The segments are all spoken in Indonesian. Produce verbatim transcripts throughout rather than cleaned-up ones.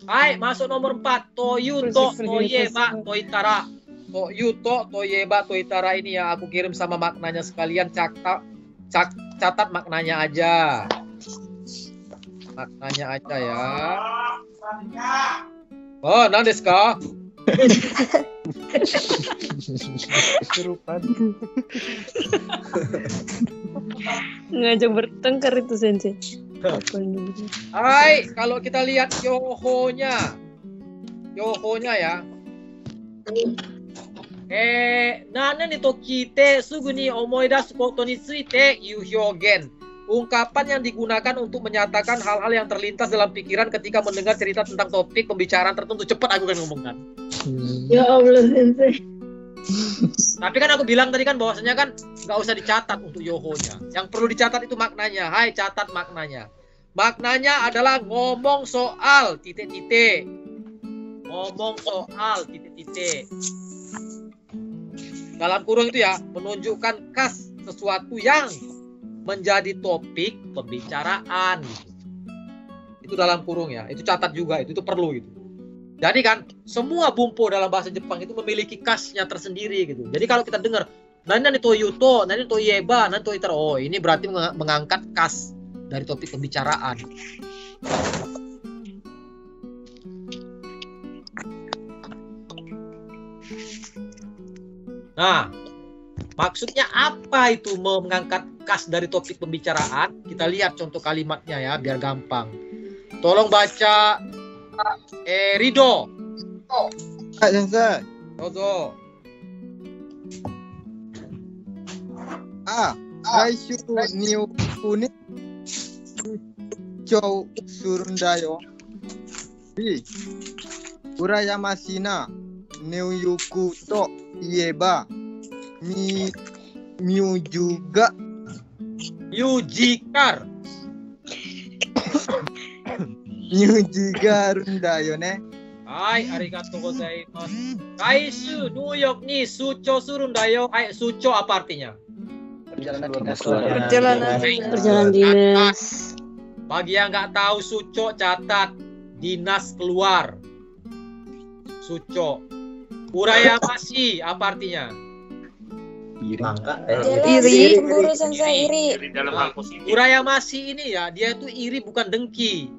Hai, masuk nomor empat. Toyuto, Toyeba, Toitara. Toyuto, Toyeba, Toitara ini ya aku kirim sama maknanya sekalian. Catat, cak, catat maknanya aja. Maknanya aja ya. Oh, nandes ka? Kerupan. Ngajak bertengkar itu Sensei. Hai, kalau kita lihat yohonya, yohonya ya. Eh, nana ni tokite sugu ni omoidasu koto ni tsuite yu hyogen. Ungkapan yang digunakan untuk menyatakan hal-hal yang terlintas dalam pikiran ketika mendengar cerita tentang topik pembicaraan tertentu. Cepat aku kan ngomongkan. Ya Allah Sensei. Tapi kan aku bilang tadi kan bahwasanya kan nggak usah dicatat untuk yohonya. Yang perlu dicatat itu maknanya. Hai, catat maknanya. Maknanya adalah ngomong soal titik-titik. Ngomong soal titik-titik. Dalam kurung itu ya, menunjukkan khas sesuatu yang menjadi topik pembicaraan. Itu dalam kurung ya. Itu catat juga, itu, itu perlu gitu. Jadi kan semua bumpo dalam bahasa Jepang itu memiliki khasnya tersendiri gitu. Jadi kalau kita dengar nani toyuto, nani toyeba, nani toitara, oh ini berarti mengangkat khas dari topik pembicaraan. Nah, maksudnya apa itu mengangkat khas dari topik pembicaraan? Kita lihat contoh kalimatnya ya biar gampang. Tolong baca Eh, Rido. Kak Sensei. Dozo. Ah, Raishu ni kuni chou surun da yo. B. Urayamashi na Nyuyoku to ieba mi Miu juga Yujikar. Miu juga runda yo ne. Hai, arigatou gozaimasu. Kaishu New ni sucho surun da yo. Hai, sucho apa artinya? Perjalanan dinas. Perjalanan perjalanan dinas. Bagi yang nggak tahu suco catat dinas keluar. Suco. Urayamashi apa artinya? Iri. Iri, cemburu Sensei, iri. Iri dalam hal positif. Urayamashi ini ya, dia itu iri bukan dengki.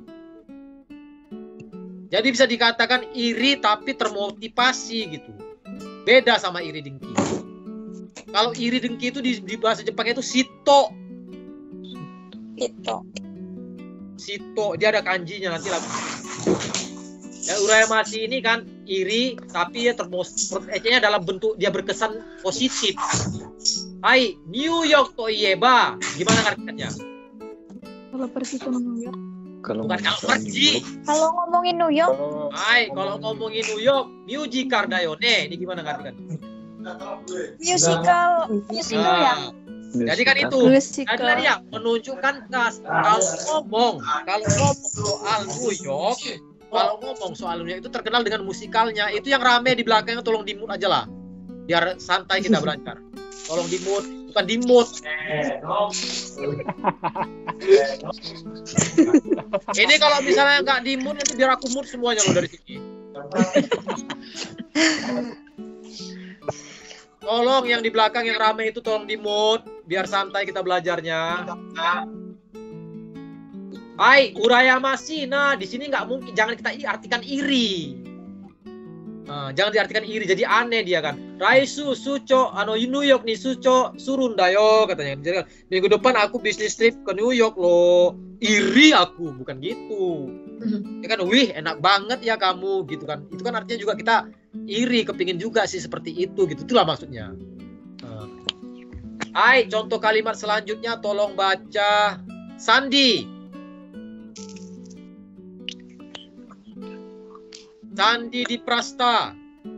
Jadi bisa dikatakan iri tapi termotivasi gitu. Beda sama iri dengki. Kalau iri dengki itu di, di bahasa Jepang itu sito. Itu. Sito, dia ada kanjinya nanti lah. Ya, urayamashi ini kan iri tapi ya termotivasinya dalam bentuk dia berkesan positif. Hai, New York to ieba, gimana artinya? Kalau pergi ke New York. Kalau Bukan kalau pergi. Kalau ngomongin New York, Hai, kalau ngomongin New York, musical dayone, ini gimana artinya? musical, musical ya. Jadi kan itu, Musical. kan ya menunjukkan khas. Kalau ngomong, kalau ngomong soal New York, kalau ngomong soal New York itu terkenal dengan musikalnya. Itu yang rame di belakangnya tolong di-mute aja lah, biar santai kita belajar. Tolong di-mute, bukan di-mute. Ini kalau misalnya nggak di-mute, nanti biar aku mute semuanya loh dari sini. Tolong yang di belakang yang rame itu tolong di-mute, biar santai kita belajarnya. Hai, urayamashi. Nah, di sini nggak mungkin, jangan kita artikan iri. Nah, jangan diartikan iri, jadi aneh dia kan. Raisu sucho, ano New York nih sucho surun dayo katanya. Jadi kan, minggu depan aku bisnis trip ke New York loh. Iri aku, bukan gitu. Ya kan, wih enak banget ya kamu gitu kan. Itu kan artinya juga kita iri, kepingin juga sih seperti itu gitu. Itulah maksudnya. Nah. Hai, contoh kalimat selanjutnya tolong baca Sandi. Sandi di Prasta.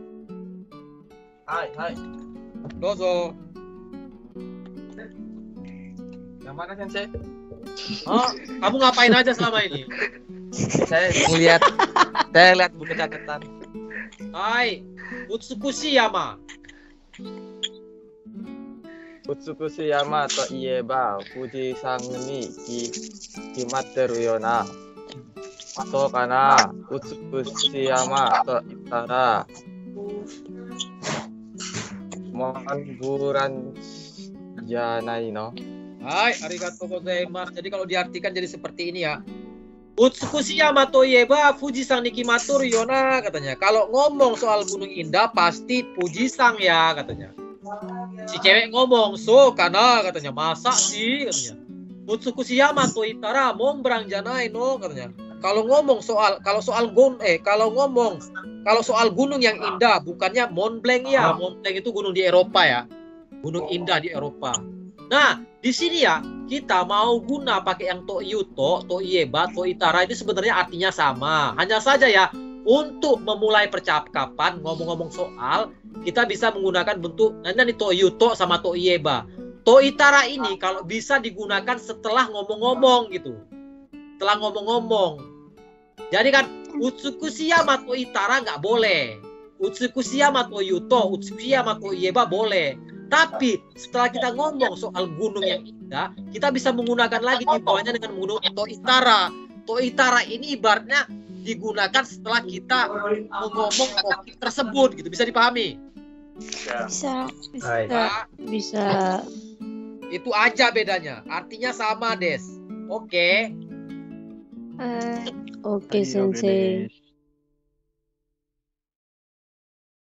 Hai, hai. Dozo. Yang mana Sensei? Oh, kamu ngapain aja selama ini? Saya melihat, saya lihat buku catatan. Hai, Utsukushi Yama. Utsukushi yama to ieba Fuji san ni ki kimatteru yo na. to kana Utsukushiyama to Itara Mon buran janai no. Hai, arigatou gozaimasu. Jadi kalau diartikan jadi seperti ini ya. Utsukushiyama to ieba Fujisan nikimatur yona katanya. Kalau ngomong soal gunung indah pasti Fujisan ya katanya. Si cewek ngomong so kana katanya. Masa sih katanya. Utsukushiyama to itara mombrang janai no katanya. Kalau ngomong soal kalau soal gun eh kalau ngomong kalau soal gunung yang indah bukannya Mont Blanc ya. Mont Blanc itu gunung di Eropa ya. Gunung indah di Eropa. Nah, di sini ya kita mau guna pakai yang to yuto, to ieba, to itara itu sebenarnya artinya sama. Hanya saja ya untuk memulai percakapan ngomong-ngomong soal kita bisa menggunakan bentuk nah ini to yuto sama to ieba. To itara ini kalau bisa digunakan setelah ngomong-ngomong gitu. Setelah ngomong-ngomong. Jadi kan Utsukushiyama to itara nggak boleh. Utsukushiyama to yuto, Utsukushiyama to ieba boleh. Tapi setelah kita ngomong soal gunung yang indah, kita bisa menggunakan lagi di bawahnya dengan menggunakan to itara. To itara ini ibaratnya digunakan setelah kita ngomong topik tersebut gitu. Bisa dipahami? Bisa. Hai. Nah, Bisa. itu aja bedanya. Artinya sama, Des. Oke. Eh, Oke, Sensei.